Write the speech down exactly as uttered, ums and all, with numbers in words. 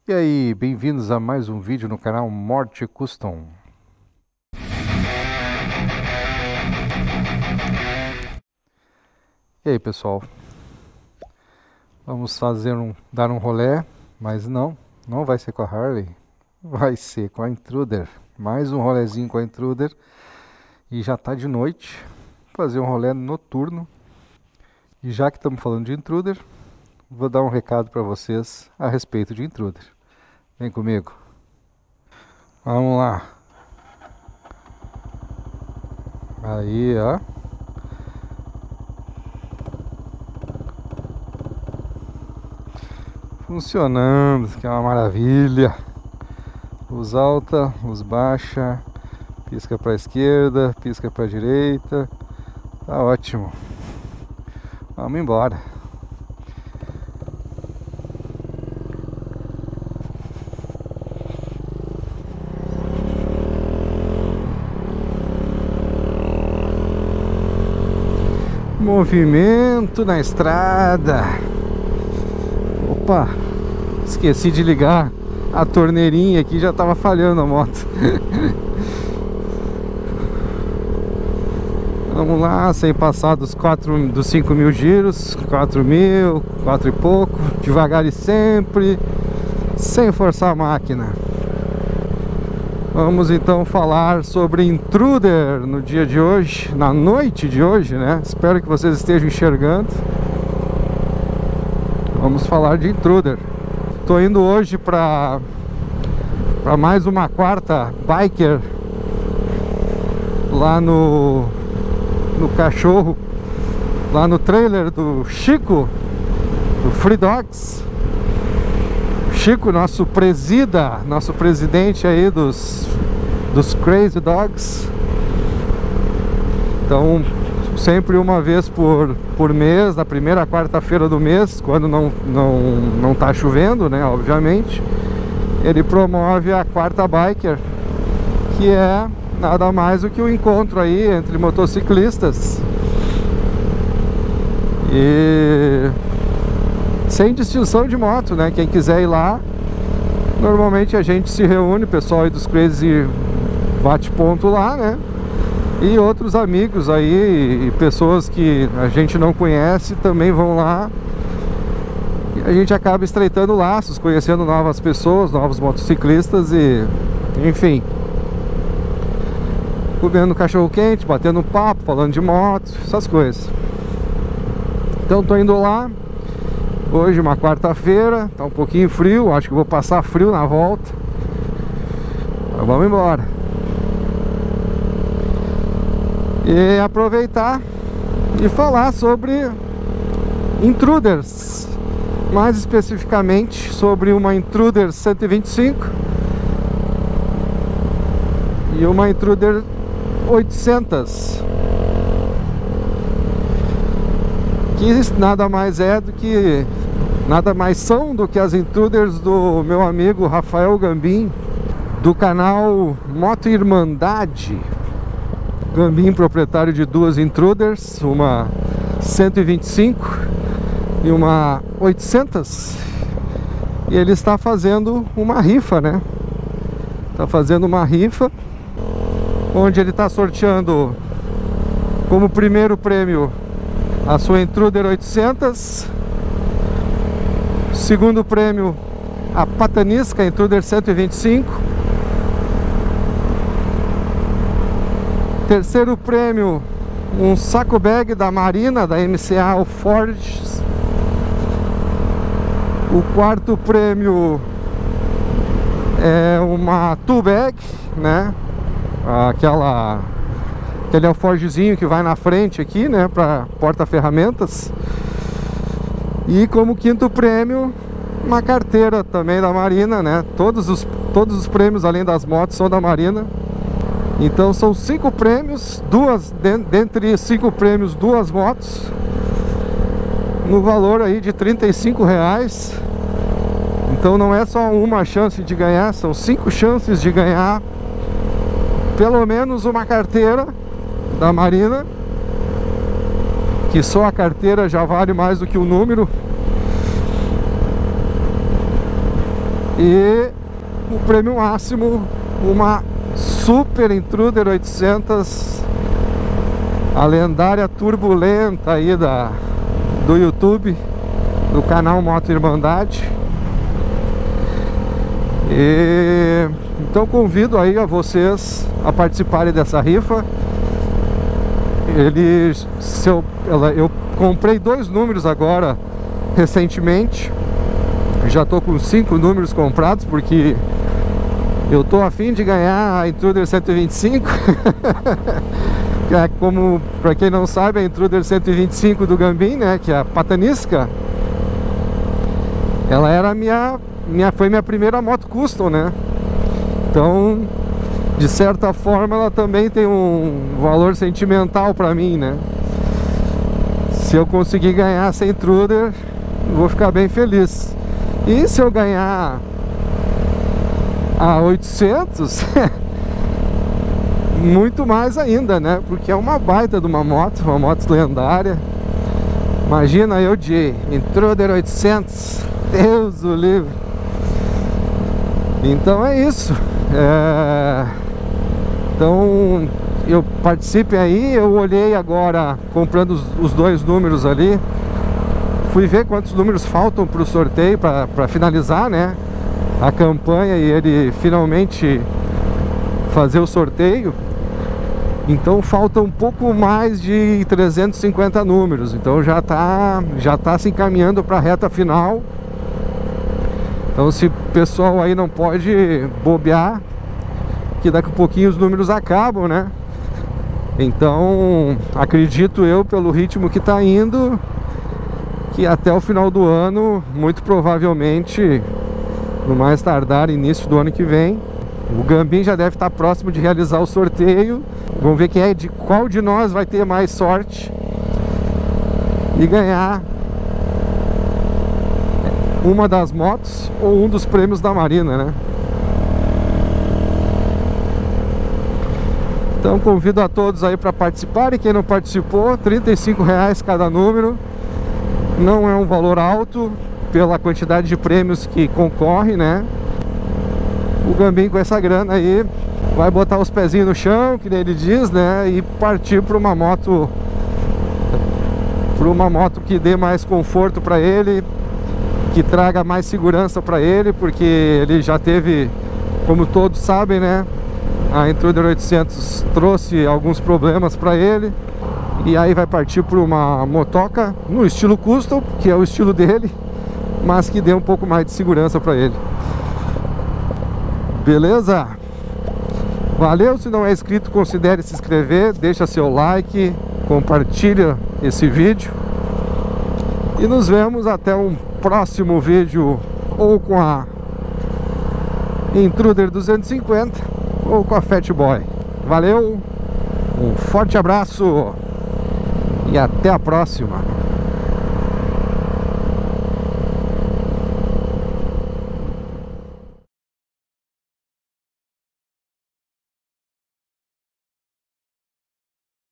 E aí, bem-vindos a mais um vídeo no canal Morte Custom. E aí, pessoal, vamos fazer um, dar um rolê, mas não, não vai ser com a Harley, vai ser com a Intruder. Mais um rolezinho com a Intruder e já tá de noite, fazer um rolê noturno. E já que estamos falando de Intruder, vou dar um recado para vocês a respeito de Intruder. Vem comigo. Vamos lá. Aí, ó. Funcionando, que é uma maravilha. Luz alta, luz baixa, pisca para a esquerda, pisca para a direita. Tá ótimo. Vamos embora. Movimento na estrada. Opa, esqueci de ligar a torneirinha aqui, já estava falhando a moto. Vamos lá, sem passar dos quatro, dos cinco mil giros, quatro mil, quatro e pouco, devagar e sempre, sem forçar a máquina. Vamos então falar sobre Intruder no dia de hoje, na noite de hoje, né? Espero que vocês estejam enxergando. Vamos falar de Intruder. Tô indo hoje para para mais uma quarta biker lá no no cachorro, lá no trailer do Chico, do Free Dogs. Chico, nosso presida, nosso presidente aí dos, dos Crazy Dogs. Então, sempre uma vez por, por mês, na primeira quarta-feira do mês, quando não, não, não tá chovendo, né, obviamente, ele promove a quarta biker, que é nada mais do que um encontro aí entre motociclistas. E sem distinção de moto, né? Quem quiser ir lá, normalmente a gente se reúne, o pessoal aí dos Crazy bate ponto lá, né? E outros amigos aí, e pessoas que a gente não conhece também vão lá. E a gente acaba estreitando laços, conhecendo novas pessoas, novos motociclistas e, enfim, comendo cachorro quente, batendo papo, falando de moto, essas coisas. Então tô indo lá. Hoje uma quarta-feira, tá um pouquinho frio, acho que vou passar frio na volta. Mas vamos embora. E aproveitar e falar sobre Intruders. Mais especificamente sobre uma Intruder cento e vinte e cinco e uma Intruder oitocentos. Que nada mais é do que nada mais são do que as Intruders do meu amigo Rafael Gambim, do canal Moto Irmandade. Gambim, proprietário de duas Intruders, uma cento e vinte e cinco e uma oitocentos. E ele está fazendo uma rifa, né? Está fazendo uma rifa onde ele está sorteando como primeiro prêmio a sua Intruder oitocentos, segundo prêmio a Patanisca Intruder cento e vinte e cinco, terceiro prêmio um saco bag da Marina, da M C A Forges, o quarto prêmio é uma tool bag, né, aquela aquele alforjezinho que vai na frente aqui, né, para porta-ferramentas. E como quinto prêmio, uma carteira também da Marina, né? Todos os, todos os prêmios, além das motos, são da Marina. Então são cinco prêmios, duas, dentre cinco prêmios, duas motos, no valor aí de trinta e cinco reais. Então não é só uma chance de ganhar, são cinco chances de ganhar pelo menos uma carteira da Marina, que só a carteira já vale mais do que o número. E o prêmio máximo, uma Super Intruder oitocentos, a lendária turbulenta aí da, do YouTube, do canal Moto Irmandade. E então convido aí a vocês a participarem dessa rifa. Ele, se eu, ela, eu comprei dois números agora recentemente. Já tô com cinco números comprados, porque eu tô a fim de ganhar a Intruder cento e vinte e cinco. Que é, como para quem não sabe, a Intruder cento e vinte e cinco do Gambim, né, que é a Patanisca, ela era a minha, minha foi minha primeira moto custom, né? Então, de certa forma, ela também tem um valor sentimental para mim, né? Se eu conseguir ganhar essa Intruder, vou ficar bem feliz. E se eu ganhar a oitocentos, muito mais ainda, né? Porque é uma baita de uma moto, uma moto lendária. Imagina eu de Intruder oitocentos, Deus o livre. Então é isso. É... Então eu participe aí. Eu olhei agora comprando os, os dois números ali. Fui ver quantos números faltam para o sorteio, para finalizar, né, a campanha e ele finalmente fazer o sorteio. Então falta um pouco mais de trezentos e cinquenta números. Então já tá, já tá se encaminhando para a reta final. Então se o pessoal aí não pode bobear, que daqui a pouquinho os números acabam, né? Então acredito eu, pelo ritmo que tá indo, que até o final do ano, muito provavelmente, no mais tardar, início do ano que vem, o Gambim já deve estar próximo de realizar o sorteio. Vamos ver quem é, de qual de nós vai ter mais sorte e ganhar uma das motos ou um dos prêmios da Marina, né? Então convido a todos aí para participar. E quem não participou, trinta e cinco reais cada número. Não é um valor alto pela quantidade de prêmios que concorre, né? O Gambim com essa grana aí vai botar os pezinhos no chão, que ele diz, né? E partir para uma moto, para uma moto que dê mais conforto para ele, que traga mais segurança para ele, porque ele já teve, como todos sabem, né, a Intruder oitocentos trouxe alguns problemas para ele. E aí vai partir para uma motoca no estilo custom, que é o estilo dele, mas que dê um pouco mais de segurança para ele. Beleza? Valeu, se não é inscrito, considere se inscrever, deixa seu like, compartilha esse vídeo. E nos vemos até um próximo vídeo, ou com a Intruder duzentos e cinquenta ou com a Fat Boy. Valeu, um forte abraço e até a próxima.